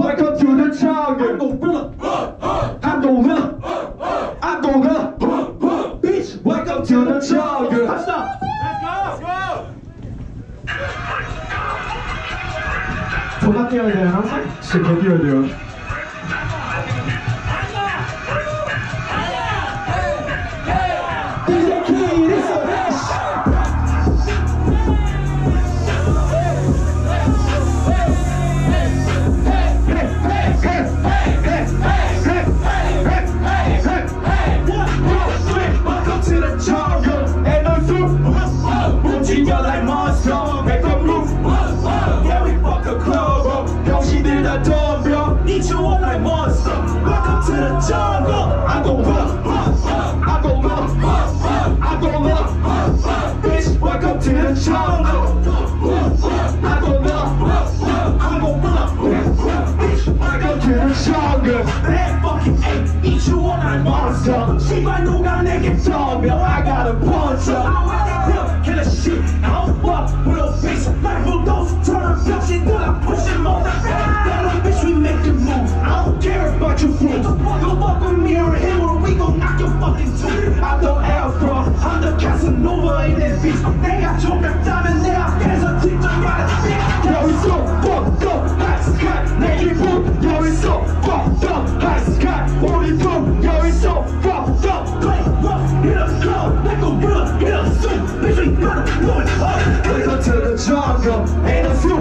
welcome to the jungle. I'm the winner. I'm the winner. Bitch, welcome to the jungle. Let's go. 존나 뛰어야 되나? 진짜 개 뛰어야 돼요. Like monster, make a move. Yeah, we fuck a club up. 병신들 다 덤벼. Eat you all like monster. Welcome to the jungle. I go up, I go up, I go up. Bitch, welcome to the jungle. I go up, I go up. Bitch, welcome to the jungle. Bad fucking ape, eat you all like monster. 씨발 누가 내게 덤벼. I got a puncher. Kill a shit, I don't fuck with a bitch. Like bulldoze, turn a bitch till I push him on the back. That little bitch, we make the move. I don't care about your food. Go fuck with me or him or we gon' knock your fucking tooth. I'm the Alpha, I'm the Casanova in this bitch. They got your diamond, they got fans on TikTok, right a stick. Yo, it's so fucked up, high sky, naked boom. Yo, it's so fucked up, high sky, holy boom. Yo, it's so fucked up. Play rough, hit a club, like a real, hit a suit. Bitch, we gotta blow it up. Welcome to the jungle, ain't a few.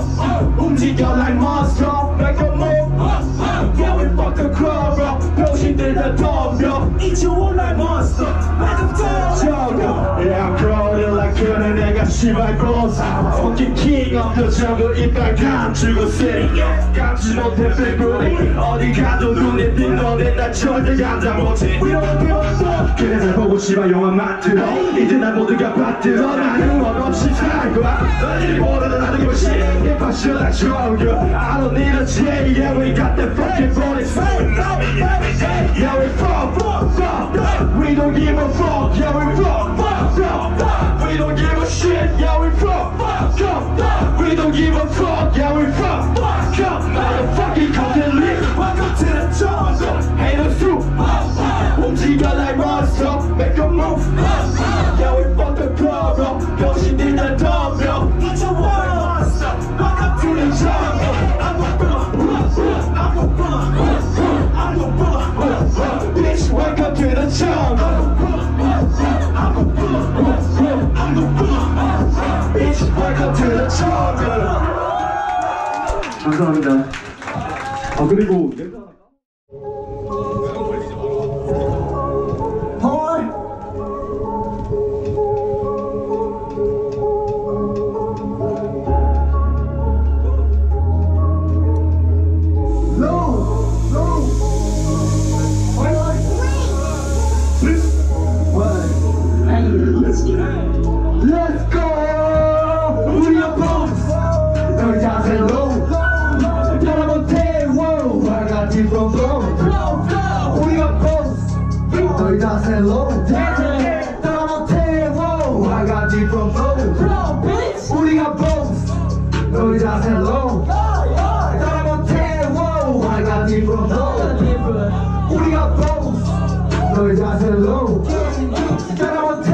움직여 like monster, make a move. Yeah, we fuck the club up. 병신들 다 덤벼. Eat you all like monster. Welcome to the jungle. Yeah, I'm crawling like 그는 내가 씨발 boss. Fucking king of the jungle. 이빨 감추고 city. 감지 못해 빅브리. 어디 가도 눈에 띈 너네 나 절대 감당 못해. We don't give a fuck. 그래 잘 보고 씨발 영화만 들어. 이제 날 모두가 받들어. 나는 원 없이 살 거야. 너희들이 모르는 나도 give a shit. Passion like jungle. I don't need a chair. Yeah, we got the fucking bullets. Yeah, we fuck. We don't give a fuck. Yeah, we fuck. We don't give a shit. Yeah, we fuck. We don't give a fuck. Yeah, we fuck. Motherfucking completely. Welcome to the jungle. Ain't a through. 움직여 like monster. Make a move. Yeah, we fuck the club up. 병신들 다 덤벼. Eat your monster. Welcome to the jungle. I'm a bitch, welcome to the jungle. Bitch, welcome to the jungle. 감사합니다. 그리고 Let's go! 우리 boss! 너희 자세 low 따라 못해, wow! I got different flow 우리가 boss! 너희 자세 low 따라 못해, wow! I got different flow 우리가 boss! 너희 자세 low 따라 못해, wow! I got different flow 우리가 boss! 너희 자세 low 따라 못해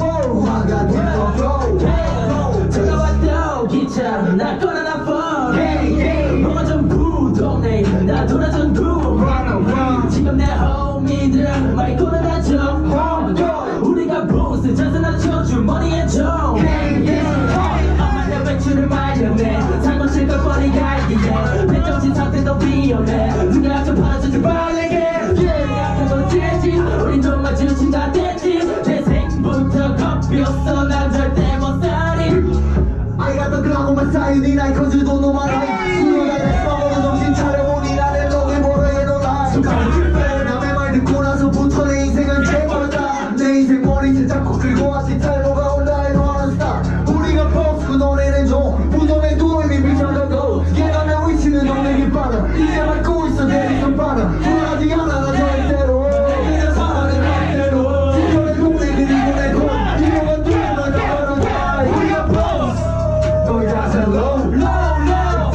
나 꺼내나 phone 너가 전부 동네 나 돌아전 구 지금 내 homies 말 꺼내나죠 우리가 보스 자세나 쳐줄 머리에 좀 엄마 내 외출을 말려내 상관 실컷 버리 갈기에 내 정신 상태도 위험해 누가 좀 팔아주지 말래게 앞에도 되지 우린 정말 지친 다 됐지 재생부터 겁이었어 난 절대 못 살이 I got the Glock on my side, 네 나이 커즈도 no my life 수요일에 먹어도 정신 차려보니 나를 너를 모르게 놀라 남의 말 듣고 나서부터 내 인생은 재벌다 내 인생 머리채 잡고 끌고 왔지 탈모가 온다 해도 하는 스타 우리가 보스 너네는 좀 무덤에 누워 이미 미쳐가고 얘가 내 위치는 너네 깃바다 이제 밟고 있어 대리선 바다 불안하지 않아 나 절대로 그냥 살아내 맘대로 지켜내 동네 그리고 내 돈 이거만 두고 나 가만한 우리가 보스 너희 자세 low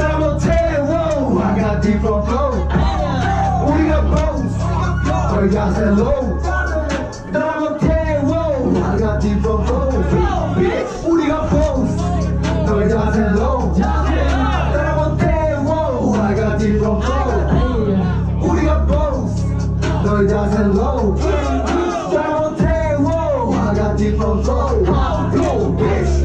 너희 자세로 너무 태워 I got different flow 우리가 boss 너희 자세로 너무 태워 I got different flow 우리가 boss 너희 자세로 너무 태워 I got different flow Go bitch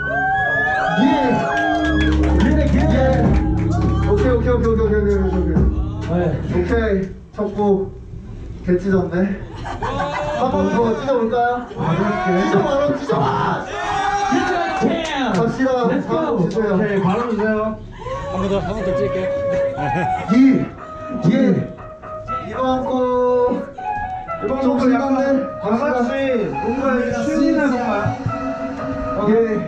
오케이 첫곡 개찢었네 한번 더 찢어볼까요? 찢어봐 갑시다 다음 주세요 오케이, 바로 주세요. 한 번 더 찍을게. 이번 곡 좀 약간 다 같이 뭔가 신이나 정말. 오케이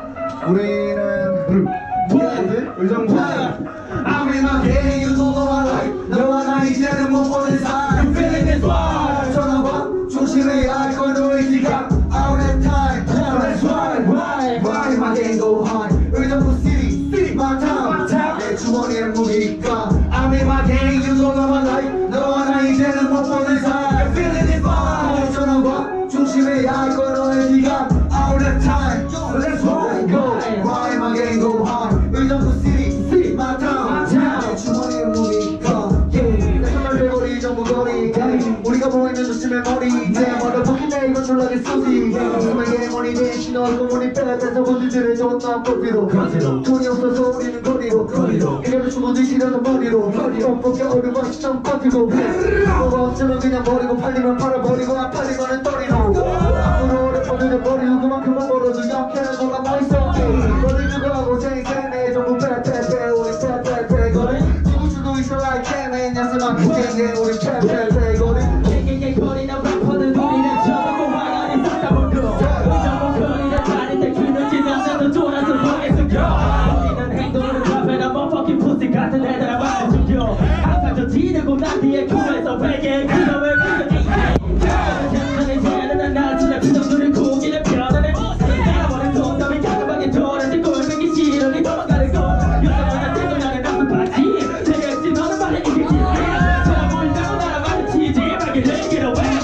우리는 의정부. 아무리 막해 you don't know my life 너와 나 이제는 못 보는 사이 You feeling this vibe 전화봐 조심해야 할 걸 너의 지갑 Out of time That's right Why my game go high 의정부 city my town 내 주머니에 무기가 아무리 막해 you don't know my life 너와 나 이제는 못 보는 사이 You feeling this vibe 전화봐 조심해야 할 걸 너의 지갑 Out of time Let's go Why my game go high 의정부 city my town 주머니에 무기가 내 손을 대거리 전부 거리 우리가 보이는 조심의 머리 머리 벗기네 이건 졸라게 쏘지 조심하게 머리 대신 얼굴 머리 빼앗아서 본질을 줬다 거리로 돈이 없어서 우리는 거리로 이래도 주머니 시려서 머리로 떡볶이 얼굴 맛있던 버티고 뭐가 없으면 그냥 버리고 팔리면 팔아버리고 안 팔리면은 떨이로 앞으로 오래 뻗는 버리고 그만큼만 벌어도 약해는 뭐가 멋있어 머리 주고 하고 생생해 전부 빼빼빼 우리 빼빼빼 거리 죽을 수도 있어 like cannon 야스만 그게 우리 빼빼빼 거리 거리나 래퍼는 우리는 저보고 화나니 쏟아볼고 의정부 거리는 다른데 귀는 지나서도 돌아서 방에 숨겨 우리는 행동으로 카페나 머퍼킹 pussy 같은 애들아 말을 숨겨 항상 저 지르고 난 뒤에 꿈에서 베개 그놈을 현장의 새는 나 진짜 그 정도를 고기를 편안해 나와는 동남이 가끔하게 돌아지 꼴보기 싫으니 도망가는 거 여자보다 대도량의 나쁜 바지 되겠지 너는 말해 이기지 저 몰다고 나랑 마주치지 말게 내게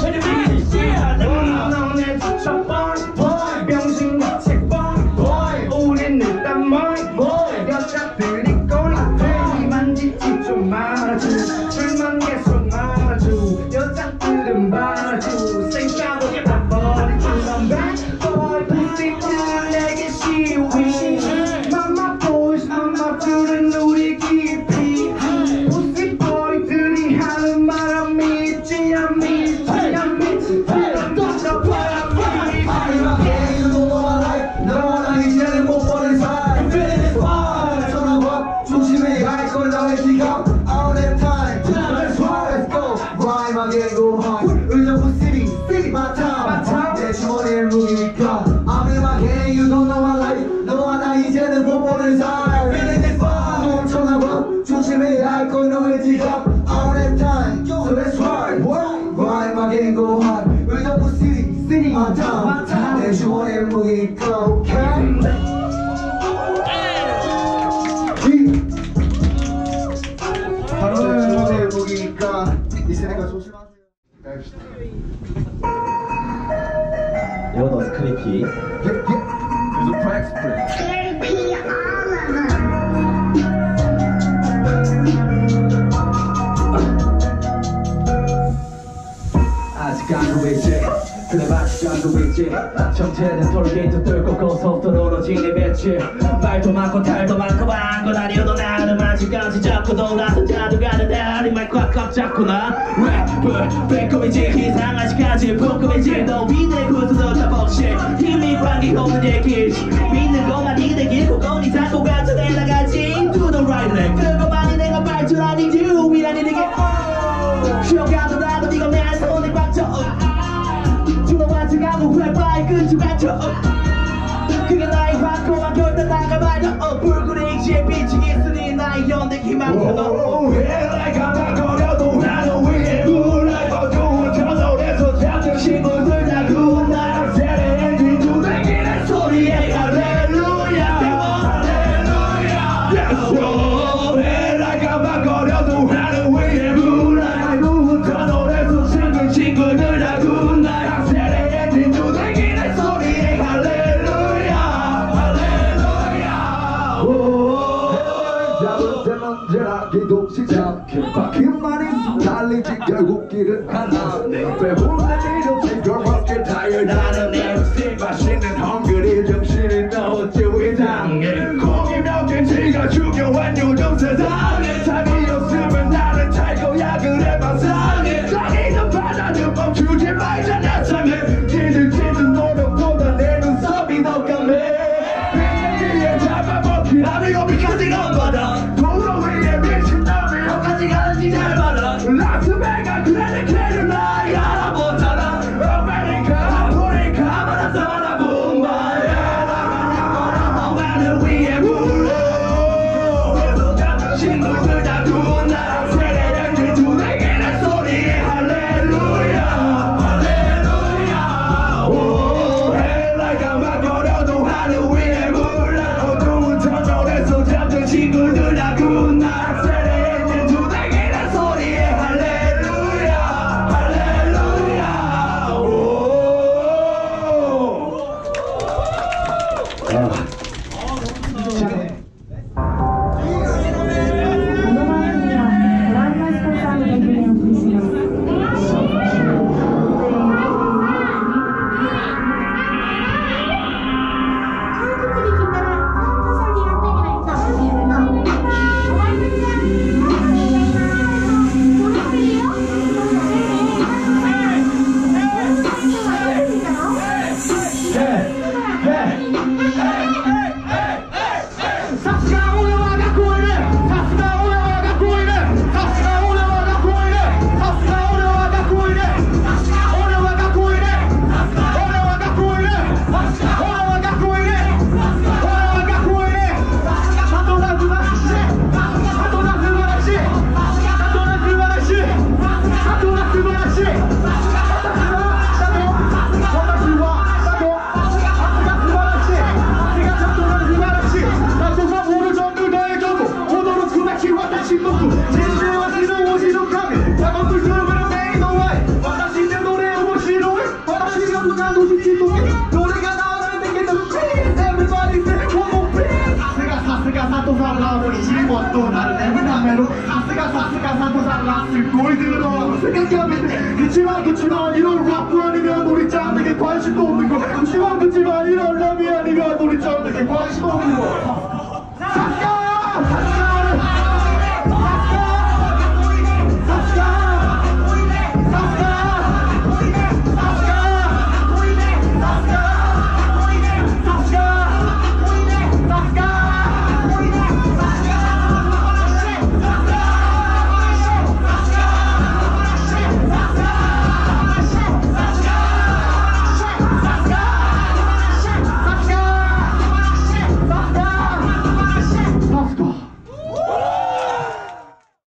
여자들이 꼬리에 만지지 좀 말아줘 불만 계속 말아줘 여자들은 말아줘 생각하게 봐버리죠 넌 bad boy pussy 내게 시위 mama boys 엄마들은 우리 깊이 pussy boy들이 하는 말 안 믿지 안 믿지 안 믿지 떠져봐야 빨리 마지막에 you don't know my life 너와 나 이제는 못 보는 사이 조심해 할걸 너의 지갑 All that time Let's go Rhyme again go high 의정부 city my town 내 주머니에 무기니까 I'm in my game you don't know my life 너와 나 이제는 못 보는 사이 Feeling this vibe 멈춰나봐 조심해 할걸 너의 지갑 All that time So let's ride Rhyme again go high 의정부 city my town 내 주머니에 무기니까 Okay 바로 주머니에 무기니까 있으니까 조심하세요. 이거 스크리피 아직 안 구했지 그래 아직 안 구했지 정체는 톨게이트 뚫고 고속도로로 진입했지 말도 많고 탈도 많고 많건 아니어도 나는 아직까지 잡고 돌아서 자주 가는 다리 말 꽉꽉 잡고 나 래퍼 배꼽이지 이상 아직까지 볶음이지 너 위대 구두도 다 bullshit 힘이 관계 없는 얘기 믿는 것만 이대 길고 건이 잡고 가서 내려가지 To the right leg 그거만이 내가 발줄 아니지 유일한 이게 쉬어가더라도 네가 내 손에 꽉 줘 주먹만치 가고 회바에 끈줄 맞춰 그게 나의 확고한 결단 나가봐도 불굴의 이지에 빛이 있으니 나의 연대 희망 내가 바꿔려도 나는 위에 불러봐도 저절에서 잡는 친구들 다 구운 나를 세례해준 두들기는 소리에 할렐루야 할렐루야 내가 바꿔려도 나는 위에 불러봐도 저절에서 잡을 때는 언제나 기도 시작해 바퀴만 있어 달리지 결국 길은 하나 배부른 이름 그렇게 타이어나는 MC 맛있는 헝그리 정신이 너어째 위장해 고기 몇 개지가 중요한 요즘 세상에 자기 없으면 나는 탈 거야 그래 망상해 자기는 바다는 멈추지 말잖아 참해 찌든 노력보다 내 눈썹이 더 까매 빙의에 잡아먹힌 아미고비까지 넘받아 도로 위에 미친 놈이 여기까지 가는지 잘 봐라 라스베가 그래 걔를 나이 알아보잖아 아메리카 아프리카 아무나 써라 붐바야 나를 위해 불러 그래서 같은 친구들 다 두나 세례를 들투내기는 소리에 할렐루야 할렐루야 오 헬라가 막걸려도 하늘 위에 불러 어두운 터널에서 잡던 친구들 다 두나 세례를 들투내기는 소리에 할렐루야 할렐루야 오 그치만 이런 락도 아니면 우리 짱에게 관심도 없는 거 그치만 이런 랩이 아니면 우리 짱에게 관심 없는 거